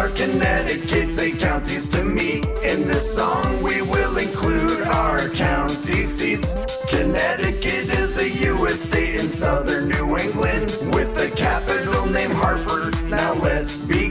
Connecticut's 8 counties to meet. In this song we will include our county seats. Connecticut is a U.S. state in southern New England with a capital named Hartford. Now let's begin.